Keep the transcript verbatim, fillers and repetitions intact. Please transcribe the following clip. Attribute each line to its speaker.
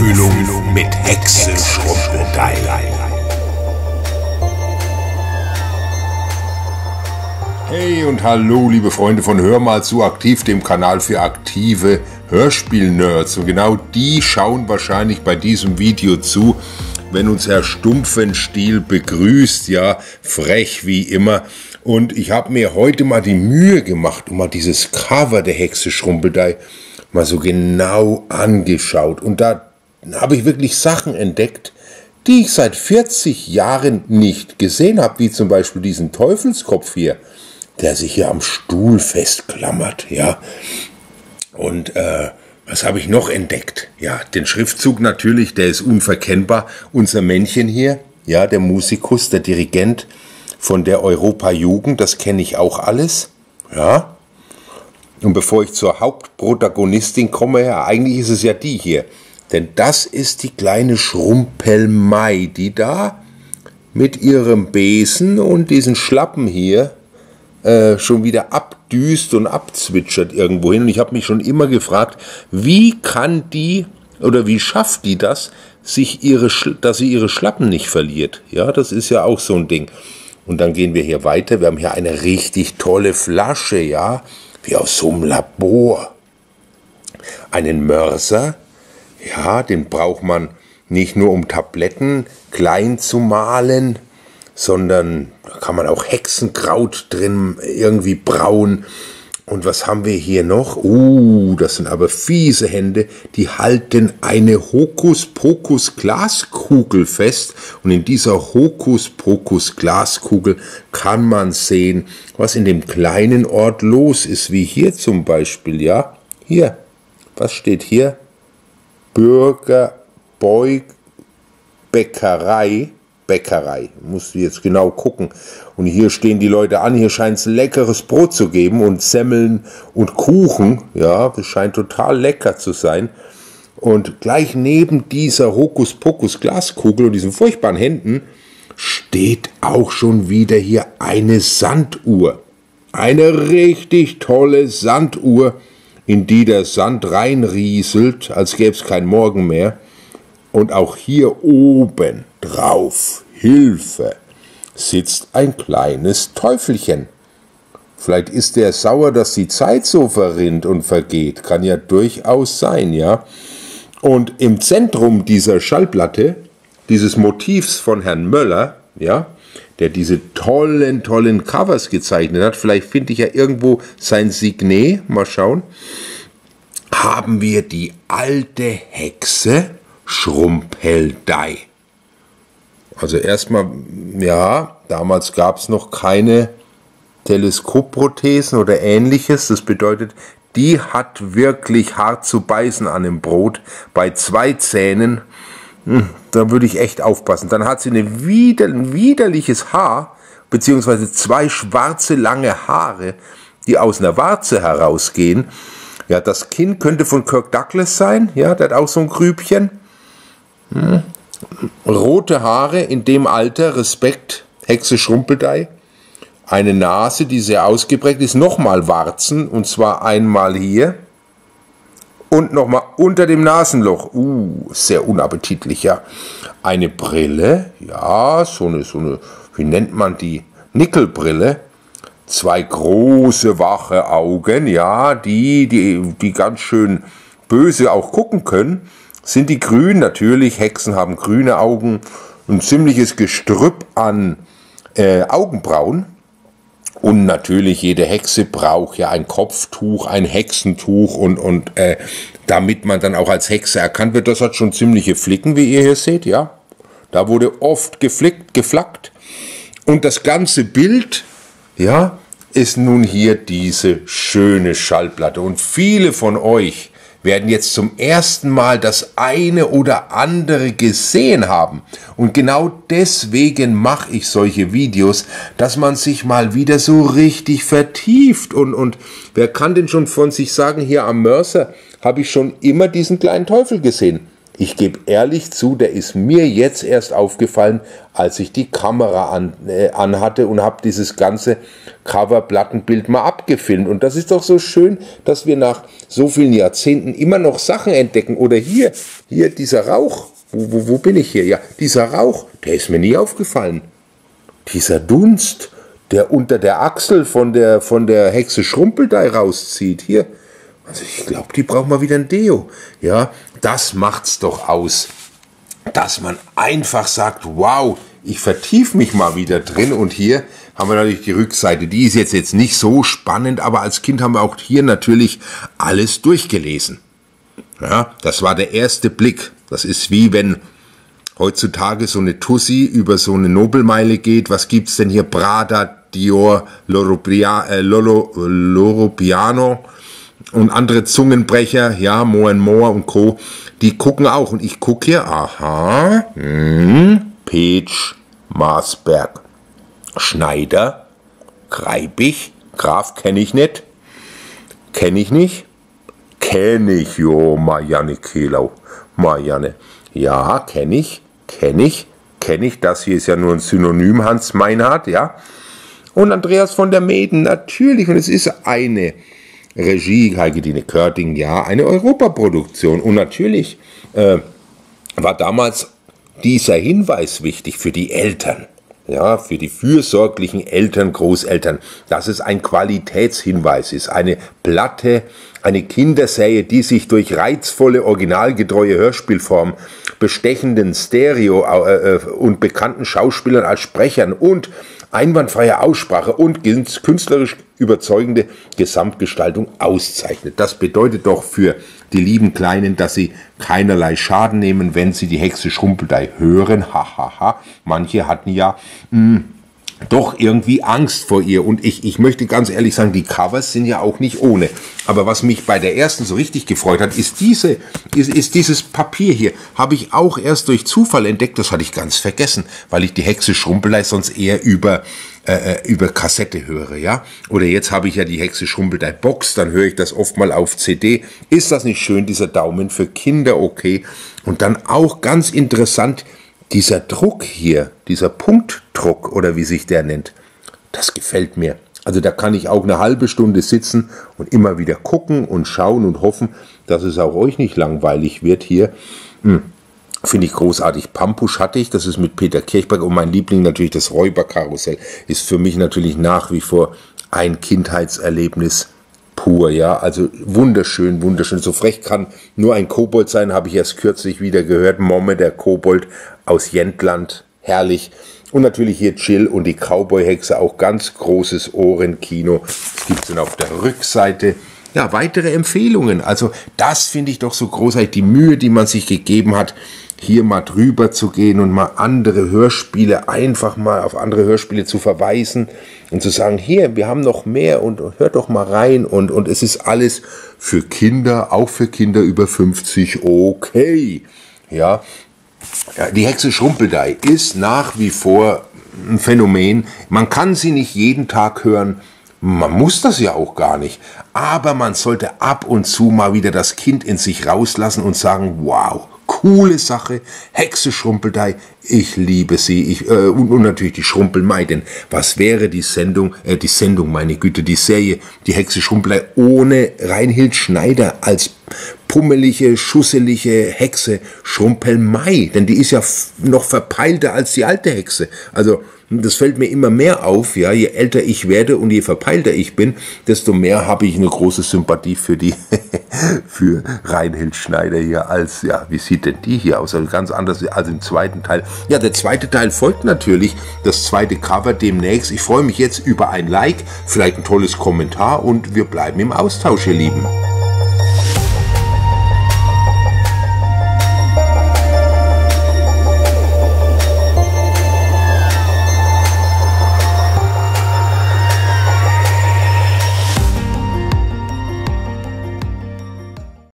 Speaker 1: Tuchfühlung mit Hexe Schrumpeldei. Hey und hallo liebe Freunde von Hör mal zu aktiv, dem Kanal für aktive Hörspiel-Nerds. Und genau die schauen wahrscheinlich bei diesem Video zu, wenn uns Herr Stumpfenstiel begrüßt, ja, frech wie immer. Und ich habe mir heute mal die Mühe gemacht und mal dieses Cover der Hexe Schrumpeldei mal so genau angeschaut. Und da habe ich wirklich Sachen entdeckt, die ich seit vierzig Jahren nicht gesehen habe, wie zum Beispiel diesen Teufelskopf hier, der sich hier am Stuhl festklammert, ja. Und äh, was habe ich noch entdeckt? Ja, den Schriftzug natürlich, der ist unverkennbar. Unser Männchen hier, ja, der Musikus, der Dirigent von der Europa-Jugend, das kenne ich auch alles, ja. Und bevor ich zur Hauptprotagonistin komme, ja, eigentlich ist es ja die hier. Denn das ist die kleine Schrumpelmai, die da mit ihrem Besen und diesen Schlappen hier äh, schon wieder abdüst und abzwitschert irgendwo hin. Und ich habe mich schon immer gefragt, wie kann die oder wie schafft die das, sich ihre, dass sie ihre Schlappen nicht verliert? Ja, das ist ja auch so ein Ding. Und dann gehen wir hier weiter. Wir haben hier eine richtig tolle Flasche, ja, wie aus so einem Labor. Einen Mörser, ja, den braucht man nicht nur um Tabletten klein zu mahlen, sondern da kann man auch Hexenkraut drin irgendwie brauen. Und was haben wir hier noch? Uh, das sind aber fiese Hände, die halten eine Hokuspokus-Glaskugel fest. Und in dieser Hokuspokus-Glaskugel kann man sehen, was in dem kleinen Ort los ist, wie hier zum Beispiel, ja. Hier, was steht hier? Bürgerbäckerei. Bäckerei, musst du jetzt genau gucken. Und hier stehen die Leute an, hier scheint es leckeres Brot zu geben und Semmeln und Kuchen, ja, das scheint total lecker zu sein. Und gleich neben dieser Hokuspokus-Glaskugel und diesen furchtbaren Händen steht auch schon wieder hier eine Sanduhr. Eine richtig tolle Sanduhr, in die der Sand reinrieselt, als gäbe es kein Morgen mehr. Und auch hier oben drauf, Hilfe, sitzt ein kleines Teufelchen. Vielleicht ist der sauer, dass die Zeit so verrinnt und vergeht. Kann ja durchaus sein, ja. Und im Zentrum dieser Schallplatte, dieses Motivs von Herrn Möller, ja, der diese tollen, tollen Covers gezeichnet hat, vielleicht finde ich ja irgendwo sein Signet, mal schauen, haben wir die alte Hexe Schrumpeldei. Also erstmal, ja, damals gab es noch keine Teleskopprothesen oder ähnliches. Das bedeutet, die hat wirklich hart zu beißen an dem Brot. Bei zwei Zähnen, da würde ich echt aufpassen. Dann hat sie eine wider, ein widerliches Haar, beziehungsweise zwei schwarze lange Haare, die aus einer Warze herausgehen. Ja, das Kinn könnte von Kirk Douglas sein. Ja, der hat auch so ein Grübchen. Hm. Rote Haare in dem Alter, Respekt, Hexe Schrumpeldei. Eine Nase, die sehr ausgeprägt ist, nochmal Warzen, und zwar einmal hier und nochmal unter dem Nasenloch. Uh, sehr unappetitlich, ja. Eine Brille, ja, so eine, so eine, wie nennt man die? Nickelbrille. Zwei große, wache Augen, ja, die, die, die ganz schön böse auch gucken können. Sind die grün? Natürlich, Hexen haben grüne Augen, ein ziemliches Gestrüpp an äh, Augenbrauen. Und natürlich, jede Hexe braucht ja ein Kopftuch, ein Hexentuch und, und äh, damit man dann auch als Hexe erkannt wird. Das hat schon ziemliche Flicken, wie ihr hier seht, ja. Da wurde oft geflickt, geflackt. Und das ganze Bild, ja, ist nun hier diese schöne Schallplatte. Und viele von euch werden jetzt zum ersten Mal das eine oder andere gesehen haben. Und genau deswegen mache ich solche Videos, dass man sich mal wieder so richtig vertieft. Und, und wer kann denn schon von sich sagen, hier am Mörser habe ich schon immer diesen kleinen Teufel gesehen. Ich gebe ehrlich zu, der ist mir jetzt erst aufgefallen, als ich die Kamera an, äh, anhatte und habe dieses ganze Cover-Plattenbild mal abgefilmt. Und das ist doch so schön, dass wir nach so vielen Jahrzehnten immer noch Sachen entdecken. Oder hier, hier dieser Rauch. Wo, wo, wo bin ich hier? Ja, dieser Rauch, der ist mir nie aufgefallen. Dieser Dunst, der unter der Achsel von der, von der Hexe Schrumpeldei rauszieht. Hier. Also ich glaube, die braucht mal wieder ein Deo. Ja, das macht's doch aus, dass man einfach sagt, wow, ich vertiefe mich mal wieder drin. Und hier haben wir natürlich die Rückseite. Die ist jetzt, jetzt nicht so spannend, aber als Kind haben wir auch hier natürlich alles durchgelesen. Ja, das war der erste Blick. Das ist wie wenn heutzutage so eine Tussi über so eine Nobelmeile geht. Was gibt's denn hier? Prada, Dior, Loro, äh, Loro, Loro Piano und andere Zungenbrecher, ja, More and More und Co., die gucken auch. Und ich gucke hier, aha, hm, Petsch, Marsberg, Schneider, Greibich, Graf kenne ich nicht, kenne ich nicht, kenne ich, jo, Marianne Kehlau, Marianne, ja, kenne ich, kenne ich, kenne ich, das hier ist ja nur ein Synonym, Hans Meinhardt, ja, und Andreas von der Meeden, natürlich, und es ist eine Regie, Heike-Dine Körting, ja, eine Europaproduktion. Und natürlich äh, war damals dieser Hinweis wichtig für die Eltern, ja, für die fürsorglichen Eltern, Großeltern, dass es ein Qualitätshinweis ist, eine Platte, eine Kinderserie, die sich durch reizvolle, originalgetreue Hörspielform, bestechenden Stereo äh, und bekannten Schauspielern als Sprechern und einwandfreie Aussprache und künstlerisch überzeugende Gesamtgestaltung auszeichnet. Das bedeutet doch für die lieben Kleinen, dass sie keinerlei Schaden nehmen, wenn sie die Hexe Schrumpeldei hören. Hahaha. Ha, ha. Manche hatten ja mh, doch irgendwie Angst vor ihr. Und ich, ich möchte ganz ehrlich sagen, die Covers sind ja auch nicht ohne. Aber was mich bei der ersten so richtig gefreut hat, ist, diese, ist, ist dieses Papier hier. Habe ich auch erst durch Zufall entdeckt. Das hatte ich ganz vergessen, weil ich die Hexe Schrumpeldei sonst eher über äh, über Kassette höre, ja. Oder jetzt habe ich ja die Hexe Schrumpeldei Box, dann höre ich das oft mal auf C D. Ist das nicht schön, dieser Daumen für Kinder, okay. Und dann auch ganz interessant, dieser Druck hier, dieser Punktdruck oder wie sich der nennt, das gefällt mir. Also da kann ich auch eine halbe Stunde sitzen und immer wieder gucken und schauen und hoffen, dass es auch euch nicht langweilig wird hier. Hm. Finde ich großartig. Pampusch hatte ich, das ist mit Peter Kirchberg und mein Liebling natürlich das Räuberkarussell. Ist für mich natürlich nach wie vor ein Kindheitserlebnis pur, ja. Also wunderschön, wunderschön. So frech kann nur ein Kobold sein, habe ich erst kürzlich wieder gehört. Momme, der Kobold aus Jentland, herrlich. Und natürlich hier Jill und die Cowboy-Hexe, auch ganz großes Ohrenkino. Das gibt es dann auf der Rückseite. Ja, weitere Empfehlungen. Also das finde ich doch so großartig, die Mühe, die man sich gegeben hat, hier mal drüber zu gehen und mal andere Hörspiele, einfach mal auf andere Hörspiele zu verweisen und zu sagen, hier, wir haben noch mehr und hört doch mal rein und, und es ist alles für Kinder, auch für Kinder über fünfzig, okay. Ja, ja, die Hexe Schrumpeldei ist nach wie vor ein Phänomen. Man kann sie nicht jeden Tag hören. Man muss das ja auch gar nicht, aber man sollte ab und zu mal wieder das Kind in sich rauslassen und sagen, wow, coole Sache, Hexe Schrumpeldei, ich liebe sie, ich, äh, und, und natürlich die Schrumpelmai, denn was wäre die Sendung, äh, die Sendung, meine Güte, die Serie, die Hexe Schrumpeldei ohne Reinhild Schneider als pummelige, schusselige Hexe Schrumpelmai, denn die ist ja noch verpeilter als die alte Hexe, also das fällt mir immer mehr auf, ja, je älter ich werde und je verpeilter ich bin, desto mehr habe ich eine große Sympathie für die, für Reinhild Schneider hier als, ja, wie sieht denn die hier aus? Also ganz anders als im zweiten Teil. Ja, der zweite Teil folgt natürlich, das zweite Cover demnächst. Ich freue mich jetzt über ein Like, vielleicht ein tolles Kommentar und wir bleiben im Austausch, ihr Lieben.